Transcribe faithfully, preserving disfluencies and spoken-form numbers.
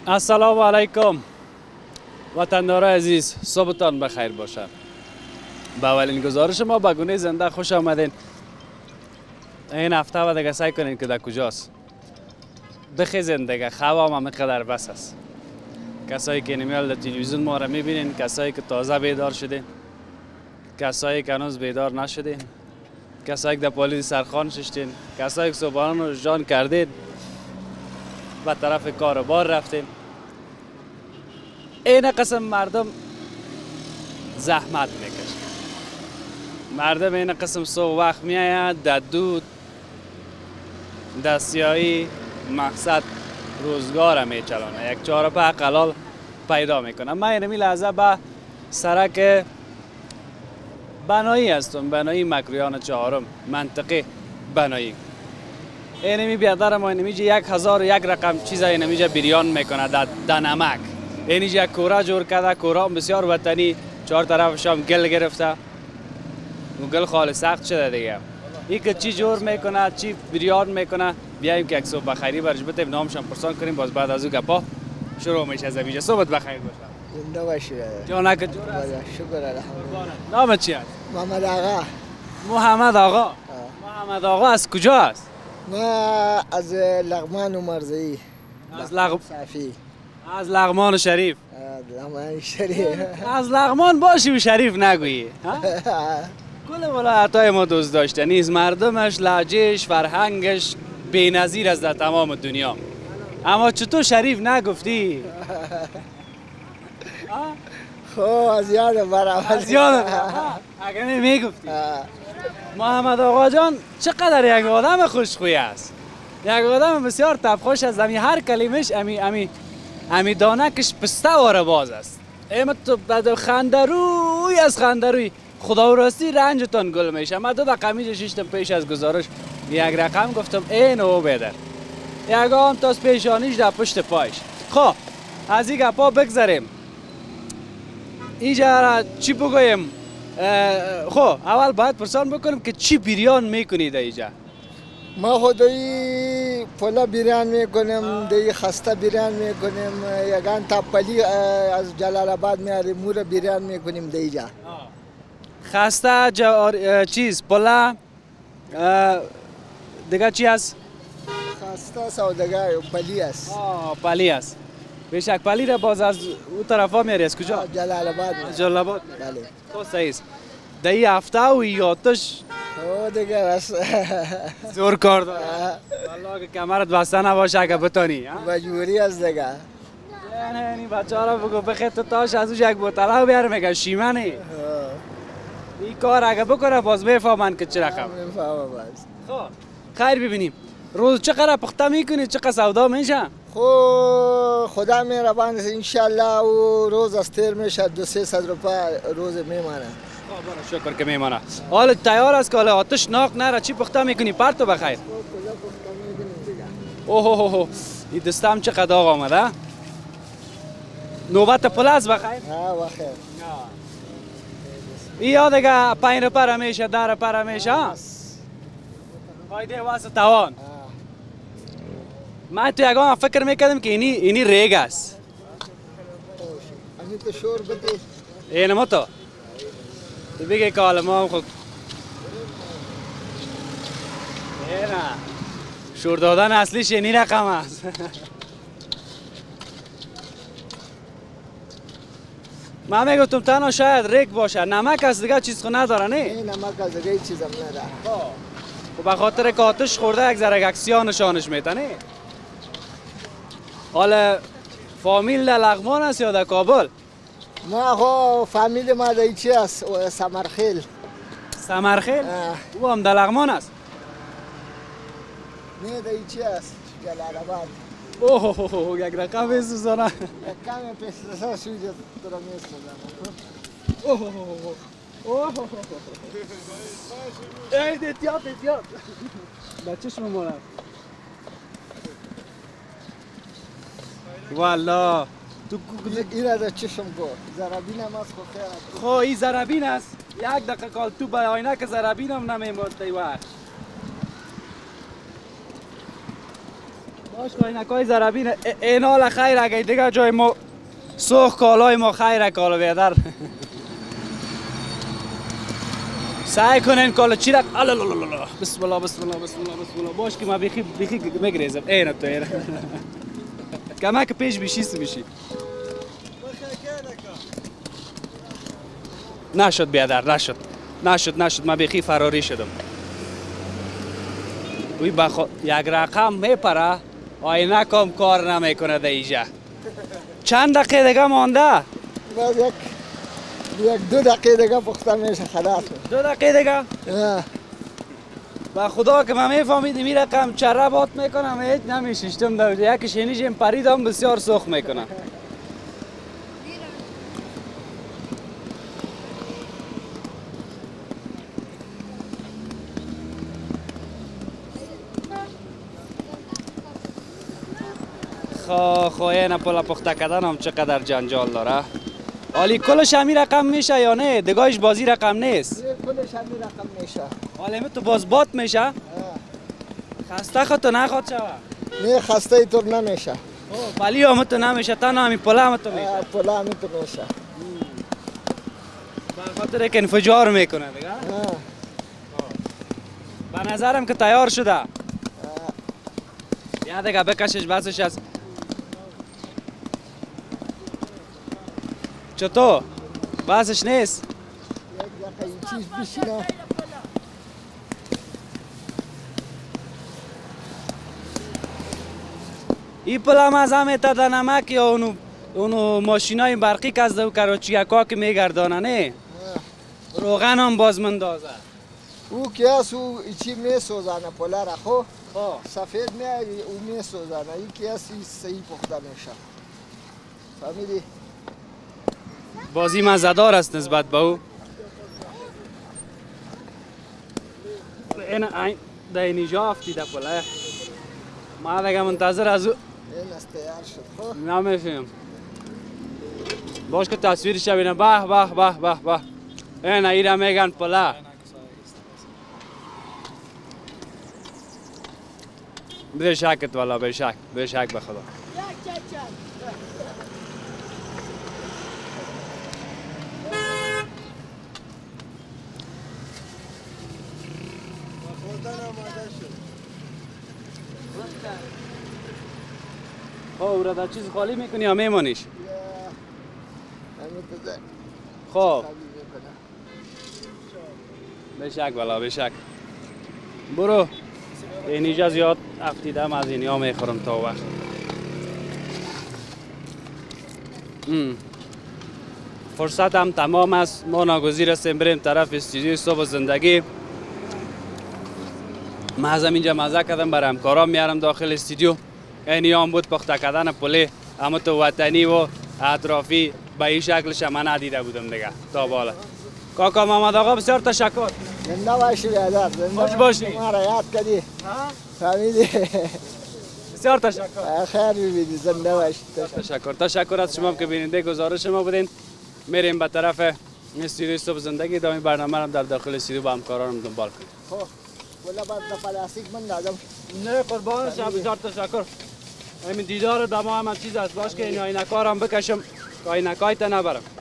السلام علیکم وطندار عزیز، صبحتان بخیر باشد. به اولین گزارش ما به گونه زنده خوش آمدین. این هفته و دیگه سعی کنین که در کجاست بخیزین دیگه، خواب هم قدر بس است. کسایی که نمیال در تلویزیون ما را میبینین، کسایی که تازه بیدار شدین، کسایی که هنوز بیدار نشدین، کسایی که در پلیس سرخان ششتین، کسایی که صبحانه رو جان کردین و طرف کار و بار رفتین. این قسم مردم زحمت میکشن. مردم این قسم صبح وقت میآید در دود دستیایی مقصد روزگار میچلانه، یک چهار پا حلال پیدا میکنه. من اینمی لحظه به سرک بنایی هستم، بنایی مکرویان چهارم، منطقه بنایی. اینمی بیادر ما اینمیجه یک هزار و یک رقم چیز اینمیجه بریان میکنه در دنمک. اینجا یک کوره جور کرده، کوره بسیار وطنی، چهار طرفش هم گل گرفته و گل خالی سخت شده دیگه. این که چی جور میکنه، چی بریان میکنه، بیاییم که یک صبح بخیری برش بتیم نامشان پرسان کنیم. باز بعد از او گپا شروع میشه از اینجا. صبحت بخیر باشه. زنده باشی. جانک جور است. شکر الحمدلله. نامت چی است؟ محمد آقا. محمد آقا. محمد آقا از کجا است؟ ما از لغمان و مرزی. از لغ... صافی. از لغمان شریف. لغمان شریف. از لغمان باشی و شریف نگویی. کل ولایت‌های ما دوست داشته نیست، مردمش، لهجهش، فرهنگش بی‌نظیر است در تمام دنیا. اما چطور شریف نگفتی؟ خب از یاد برام. از یاد اگر نمیگفتی. محمد آقا جان چقدر یک آدم خوشخوی است. یک آدم بسیار طبخوش است. امی هر کلمش امی امی امی دانکش پسته واره باز است. اما تو بعد خندروی از خندروی خدا و راستی رنجتان گل میشه. من دو دقیقه شیشتم پیش از گزارش یک رقم گفتم این او بیدر یک هم تاز پیشانیش در پشت پایش. خب از این گپا بگذاریم. اینجا چی بگویم؟ خب اول باید پرسان بکنیم که چی بریان میکنید اینجا؟ ما خودی پلا بریان میکنیم، دی خسته بریان میکنیم، یگان تپلی از جلال آباد میاریم مور بریان میکنیم دیجا. خسته جوار چیز پلا دیگه چی است؟ خسته سوداگر پلی است. آه پلی است. بیشک پلی را باز از اون طرفا میاری از کجا؟ جلال آباد. جلال آباد. بله. خب صحیح است. دی هفته و یاتش او دیگه بس زور کار داره. والله که کمرت بسته نباشه اگه بتانی. مجبوری است دیگه. نه این بچه‌ها را بگو بخیر تو تاش از اون یک بوتلا بیار میگه شیمنی. این کار اگه بکنه باز میفهمن که چه رقم. میفهمم باز. خب خیر ببینیم. روز چقدر پخته میکنی، چقدر سودا میشه؟ خب خدا مهربان است ان شاء الله و روز از تیر میشه دو سه صد روپیه روز میمانه. خب شکر که میمانه. حالا تیار است که حالا آتش ناک نره. چی پخته میکنی پرتو بخیر؟ اوه اوه اوه این دستم چقدر آق آمده. نوبت پلاس بخیر؟ ها بخیر. یا دیگه پنج روپه میشه، ده روپه میشه. فایده واسه توان. من تو یکم فکر میکردم که اینی اینی ریگ است. امی تو شور بده. اینه ما تو. تو بگی که حالا ما هم خود. اینه. شور دادن اصلیش اینی رقم است. من میگفتم تنها شاید ریگ باشه. نمک از دیگه چیز خود نداره نه؟ این نمک از دیگه چیزم نداره. و به خاطر که آتش خورده یک ذره اکسیا نشانش میده نه؟ حالا فامیل در لغمان است یا در کابل؟ ما خو فامیل ما در چی است؟ سمرخیل. سمرخیل؟ او هم در لغمان است؟ نه در چی است؟ جلال آباد. اوه اوه یک رقم بسوزانه. یک کمی پیسته سوزه تو را میسوزانه. اوه اوه اوه ای دیتیات دیتیات بچه‌ش ممارم. والا تو این را در چشم گو زرابین هم است خو خیر. خو این زرابین است. یک دقیقه کال تو به آینه که زرابین هم نمیمود دی وقت. باش عینکای زربین این حال خیر اگه دیگه جای ما سوخ کالای ما خیره کالا بیادر سعی کنین کالا چی رک الالالالا بسم الله بسم الله بسم الله بسم الله باش که ما بیخی بیخی میگریزم اینه تو اینه کما که پیش بیشیست میشی نشد بیادر نشد نشد نشد ما بیخی فراری شدم وی بخو یک رقم میپره آینه کم کار نمیکنه دیجا چند دقیقه دیگه مانده باز یک یک دو دقیقه دیگه پخته میشه خلاص دو دقیقه دیگه با خدا که من میفهمیدم این رقم چره بات میکنم هیچ نمیشیشتم دوجه یکیش اینیشم پریدم بسیار سوخ میکنم خو خو این پلا پخته کردن هم چقدر جنجال داره حالی کلش همی رقم میشه یا نه دگاهش بازی رقم نیست کلش همی رقم میشه حالی تو باز بات میشه خسته خود تو نخواد شوه نه خسته ای طور نمیشه ولی هم تو نمیشه تنها همی پلا هم تو میشه پلا همی تو میشه به خاطر که انفجار میکنه دیگه به نظرم که تیار شده یا دیگه بکشش بسش از چطور؟ بسش نیست؟ یک چیز بشینه این پلا مزه میتده نمک یا اونو اونو ماشینای برقی که از دو کراچیکا که میگردانه نه؟ روغن هم باز مندازه او که است او چی میسوزانه پلا را خو سفید می او میسوزانه این که است صحیح پخته میشه فهمیدی؟ بازی مزدار است نسبت به او این این در اینجا افتیده پله ما دیگه منتظر از او این است تیار شد خو نمیفهم باش که تصویرش ببینم به به به به به این ایره میگن پله به شکت والا به شک به شک به خدا خب را در چیز خالی میکنی یا میمانیش؟ خب بشک والا بشک برو اینجا زیاد افتیدم از اینیا میخورم تا وقت فرصت هم تمام است ما ناگزیر هستیم بریم طرف استودیوی صبح زندگی من از اینجا مزه کردم برای همکارام میارم داخل استودیو اینی هم بود پخته کردن پله اما تو وطنی و اطرافی به این شکلش من ندیده بودم دیگه تا بالا کاکا محمد آقا بسیار تشکر زنده باشی بیادر زنده خوش باشی ما را یاد کردی فهمیدی بسیار تشکر خیر ببینی زنده باشی تشکر تشکر از شما که بیننده گزارش ما بودین میریم به طرف استودیوی صبح زندگی دامی برنامه هم در داخل استودیو با همکارانم دنبال کنیم خب ولی بعد پلاستیک من دادم نه قربان شما بسیار تشکر همین دیدار دما هم چیز است باش که این آینکارم بکشم که آینکای تا نبرم